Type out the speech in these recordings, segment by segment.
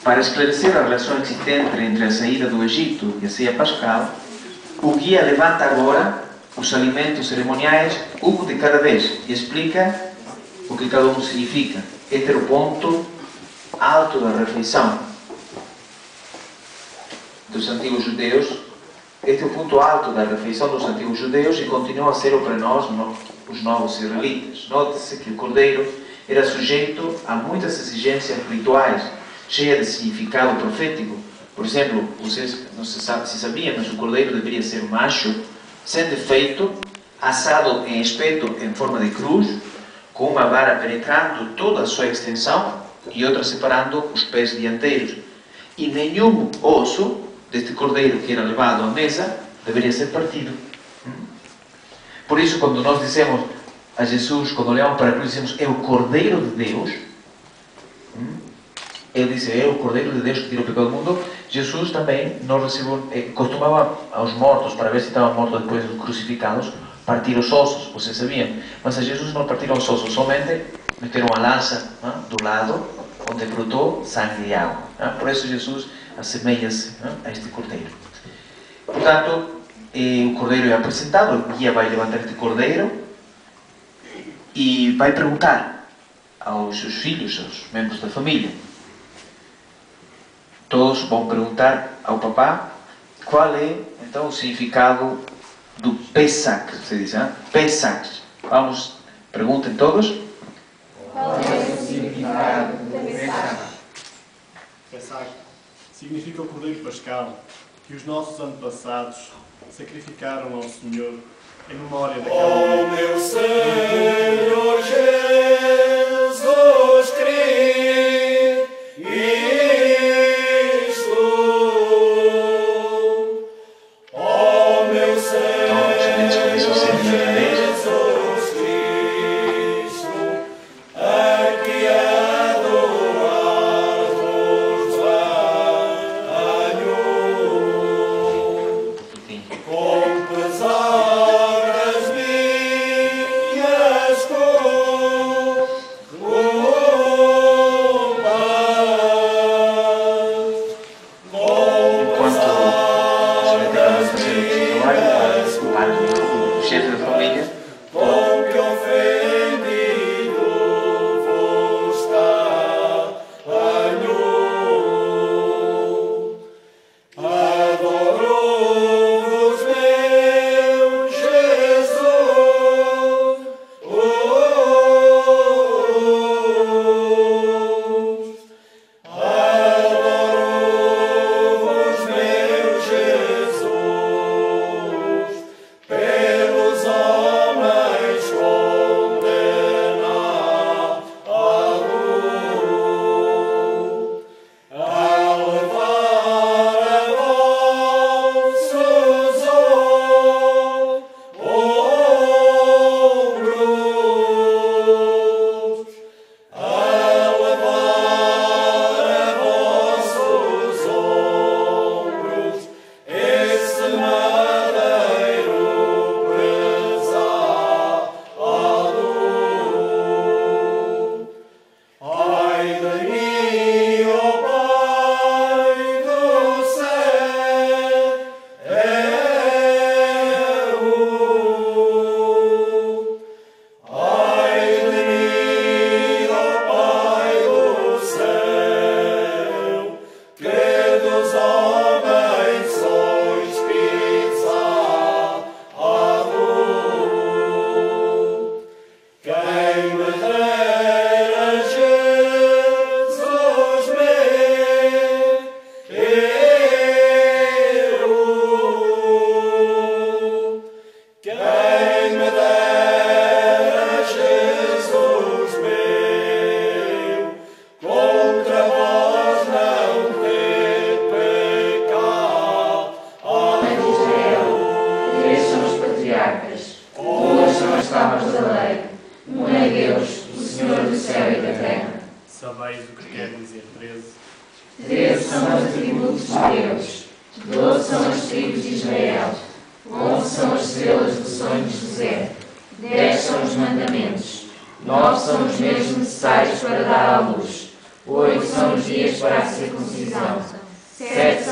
Para esclarecer a relação existente entre a saída do Egito e a ceia pascal, o guia levanta agora os alimentos cerimoniais, um de cada vez, e explica o que cada um significa. Este era o ponto alto da refeição dos antigos judeus. Este é o ponto alto da refeição dos antigos judeus e continua a ser o para nós, os novos israelitas. Note-se que o cordeiro era sujeito a muitas exigências rituais, cheia de significado profético. Por exemplo, vocês não se sabe se sabiam, mas o cordeiro deveria ser macho, sem defeito, assado em espeto em forma de cruz, com uma vara penetrando toda a sua extensão e outra separando os pés dianteiros. E nenhum osso deste cordeiro que era levado à mesa deveria ser partido. Por isso, quando nós dizemos a Jesus, quando olhamos para a cruz, dizemos é o Cordeiro de Deus. Ele disse, é o Cordeiro de Deus que tira o pecado do mundo. Jesus também não recebeu, costumava aos mortos, para ver se estavam mortos depois de crucificados, partir os ossos, vocês sabiam. Mas a Jesus não partiram os ossos, somente meteram a lança do lado, onde brotou sangue e água. Por isso Jesus assemelha-se a este cordeiro. Portanto, o cordeiro é apresentado, o guia vai levantar este cordeiro e vai perguntar aos seus filhos, aos membros da família. Todos vão perguntar ao papá qual é, então, o significado do Pesach, se diz, Pesach. Vamos, perguntem todos. Qual é o significado do Pesach? Pesach significa o Cordeiro Pascal, que os nossos antepassados sacrificaram ao Senhor em memória daquela... Oh, meu Senhor Jesus Cristo, oh, meu Senhor Jesus Cristo, aqui adorar-vos venho, com pesar as minhas O chefe da família com que ofendido vos tenho, adoro-vos, meu Jesus, adoro-vos, meu Jesus, pelos homens condenados, a levar a vossos ombros, a levar a vossos ombros esse madeiro pesado. Ai de mim, ó Pai do céu, ai de mim, ó Pai do céu, que dos homens sois pisado. Quem me dera, Jesus meu, quem me dera, Jesus meu, contra vós não ter pecado. Mãe de Israel, três são os patriarcas, duas são as tábuas da lei, um é Deus, o Senhor do céu e da terra. Sabeis o que quer dizer 13? 13 são os atributos de Deus, 12 são as tribos de Israel, 11 são as estrelas do sonho de José, 10 são os mandamentos, 9 são os meses necessários para dar à luz, 8 são os dias para a circuncisão.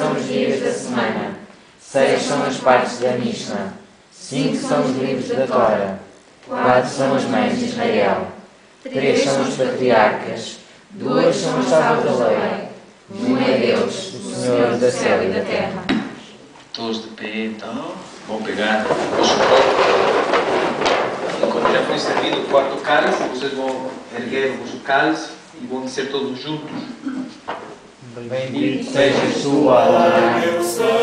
são os dias da semana. 6 são as partes da Mishnah. 5 são os livros da Tora. 4 são as mães de Israel. 3 são os patriarcas. 2 são as tábuas da lei. 1 é Deus, o Senhor do céu e da terra. Todos de pé, então. Vão pegar o vosso copo. E como já foi servido o quarto cálice, vocês vão erguer o vosso cálice e vão dizer todos juntos. Bendito sejas tu, Alá.